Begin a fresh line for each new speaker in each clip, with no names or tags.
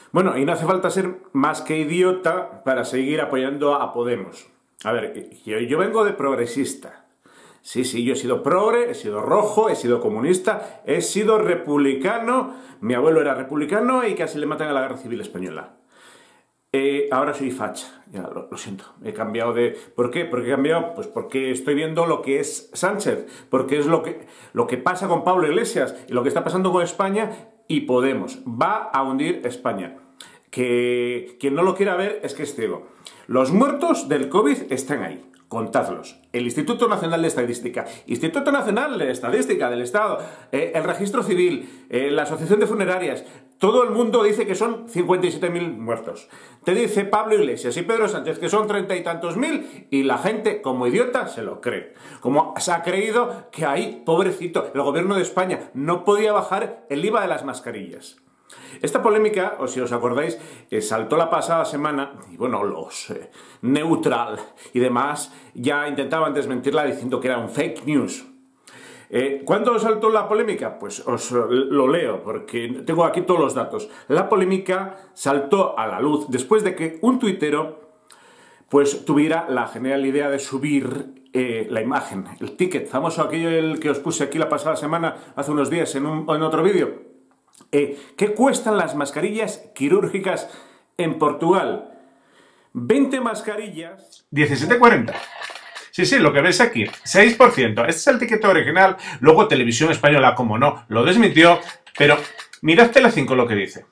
Bueno, y no hace falta ser más que idiota para seguir apoyando a Podemos. A ver, yo vengo de progresista. Sí, yo he sido progre, he sido rojo, he sido comunista, he sido republicano. Mi abuelo era republicano y casi le matan a la Guerra Civil Española. Ahora soy facha, ya lo siento, he cambiado de... ¿Por qué? ¿Por qué he cambiado? Pues porque estoy viendo lo que es Sánchez, porque es lo que pasa con Pablo Iglesias y lo que está pasando con España y Podemos. Va a hundir España. Que quien no lo quiera ver es que es ciego. Los muertos del COVID están ahí. Contadlos. El Instituto Nacional de Estadística, Instituto Nacional de Estadística del Estado, el Registro Civil, la Asociación de Funerarias, todo el mundo dice que son 57.000 muertos. Te dice Pablo Iglesias y Pedro Sánchez que son 30 y tantos mil y la gente, como idiota, se lo cree. Como se ha creído que ahí, pobrecito, el gobierno de España no podía bajar el IVA de las mascarillas. Esta polémica, o si os acordáis, saltó la pasada semana y bueno, los Neutral y demás ya intentaban desmentirla diciendo que era un fake news. ¿Cuándo saltó la polémica? Pues os lo leo porque tengo aquí todos los datos. La polémica saltó a la luz después de que un tuitero pues tuviera la genial idea de subir la imagen, el ticket famoso, aquello el que os puse aquí la pasada semana, hace unos días en otro vídeo. ¿Qué cuestan las mascarillas quirúrgicas en Portugal? 20 mascarillas... 17,40. Sí, lo que ves aquí, 6%. Este es el ticket original. Luego Televisión Española, como no, lo desmintió. Pero mirad Telecinco lo que dice.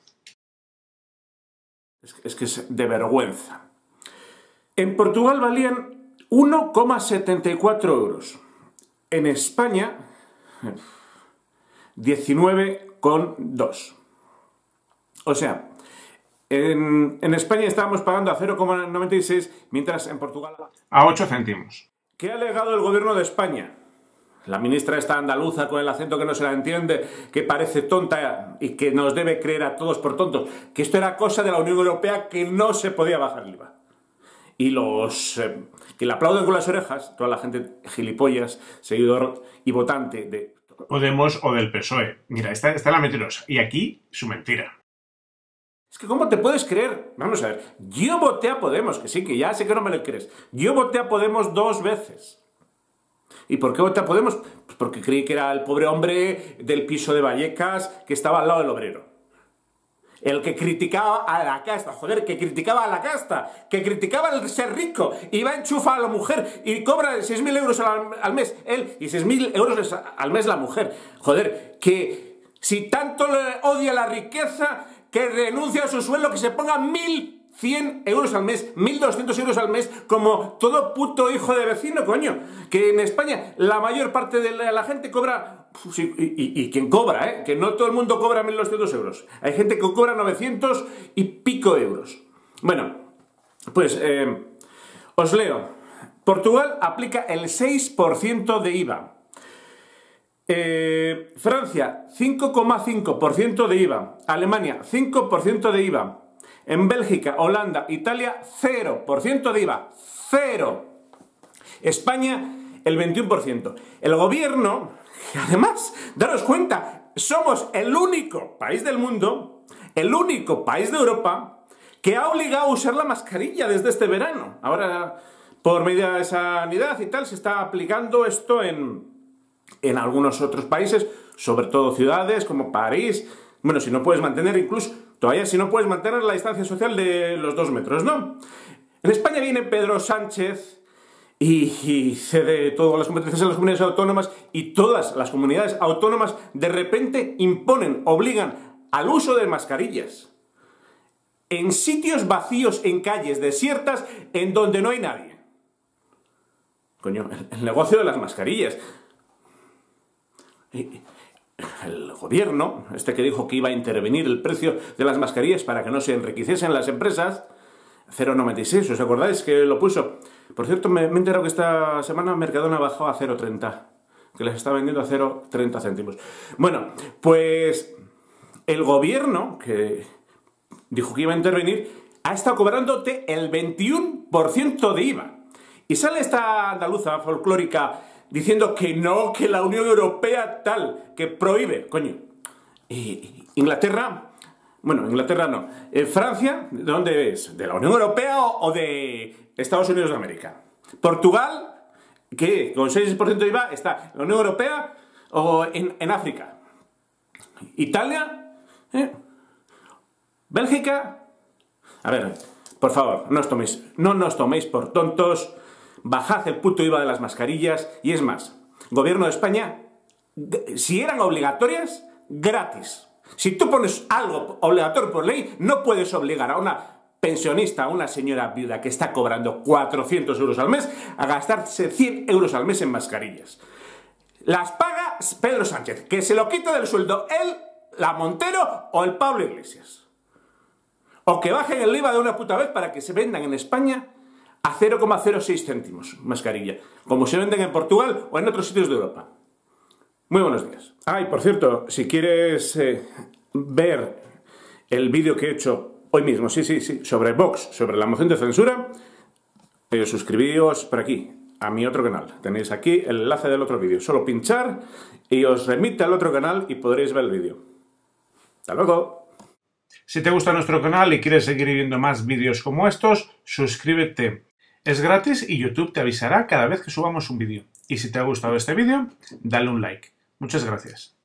Es que es de vergüenza. En Portugal valían 1,74 euros. En España, 19,2. O sea, en España estábamos pagando a 0,96, mientras en Portugal a 8 céntimos. ¿Qué ha alegado el gobierno de España? La ministra esta andaluza con el acento que no se la entiende, que parece tonta y que nos debe creer a todos por tontos, que esto era cosa de la Unión Europea, que no se podía bajar el IVA. Y los que le aplauden con las orejas, toda la gente gilipollas, seguidor y votante de Podemos o del PSOE. Mira, esta es la mentirosa. Y aquí, su mentira. Es que ¿cómo te puedes creer? Vamos a ver, yo voté a Podemos, que sí, que ya sé que no me lo crees. Yo voté a Podemos 2 veces. ¿Y por qué voté a Podemos? Pues porque creí que era el pobre hombre del piso de Vallecas que estaba al lado del obrero. El que criticaba a la casta, joder, que criticaba a la casta, que criticaba el ser rico, y va a enchufar a la mujer y cobra 6.000 euros al mes él y 6.000 euros al mes la mujer. Joder, que si tanto le odia la riqueza, que renuncie a su sueldo, que se ponga 1.100 euros al mes, 1.200 euros al mes, como todo puto hijo de vecino, coño. Que en España la mayor parte de la gente cobra... Sí, y quien cobra, que no todo el mundo cobra 1.200 euros. Hay gente que cobra 900 y pico euros. Bueno, pues os leo. Portugal aplica el 6% de IVA. Francia, 5,5% de IVA. Alemania, 5% de IVA. En Bélgica, Holanda, Italia, 0% de IVA. ¡Cero! España, el 21%. El gobierno... Además, daros cuenta, somos el único país del mundo, el único país de Europa que ha obligado a usar la mascarilla desde este verano. Ahora, por medida de sanidad y tal, se está aplicando esto en algunos otros países, sobre todo ciudades como París. Bueno, si no puedes mantener incluso, todavía si no puedes mantener la distancia social de los 2 metros, ¿no? En España viene Pedro Sánchez... y cede todas las competencias a las comunidades autónomas y todas las comunidades autónomas de repente imponen, obligan al uso de mascarillas en sitios vacíos, en calles desiertas, en donde no hay nadie. Coño, el negocio de las mascarillas. El gobierno, este que dijo que iba a intervenir el precio de las mascarillas para que no se enriqueciesen las empresas, 0,96, ¿os acordáis que lo puso? Por cierto, me he enterado que esta semana Mercadona bajó a 0,30, que les está vendiendo a 0,30 céntimos. Bueno, pues el gobierno, que dijo que iba a intervenir, ha estado cobrándote el 21% de IVA. Y sale esta andaluza folclórica diciendo que no, que la Unión Europea tal, que prohíbe. Coño, Inglaterra Bueno, Inglaterra no. Francia, ¿de dónde es? ¿De la Unión Europea o de Estados Unidos de América? Portugal, ¿qué? Con 6% de IVA está en la Unión Europea o en África. Italia, Bélgica. A ver, por favor, no nos toméis por tontos. Bajad el puto IVA de las mascarillas. Y es más, Gobierno de España, si eran obligatorias, gratis. Si tú pones algo obligatorio por ley, no puedes obligar a una pensionista, a una señora viuda que está cobrando 400 euros al mes, a gastarse 100 euros al mes en mascarillas. Las paga Pedro Sánchez, que se lo quita del sueldo él, la Montero o el Pablo Iglesias. O que bajen el IVA de una puta vez para que se vendan en España a 0,06 céntimos mascarilla, como se venden en Portugal o en otros sitios de Europa. Muy buenos días. Ah, y por cierto, si quieres ver el vídeo que he hecho hoy mismo, sí, sobre Vox, sobre la moción de censura, suscribíos por aquí, a mi otro canal. Tenéis aquí el enlace del otro vídeo. Solo pinchar y os remite al otro canal y podréis ver el vídeo. ¡Hasta luego! Si te gusta nuestro canal y quieres seguir viendo más vídeos como estos, suscríbete. Es gratis y YouTube te avisará cada vez que subamos un vídeo. Y si te ha gustado este vídeo, dale un like. Muchas gracias.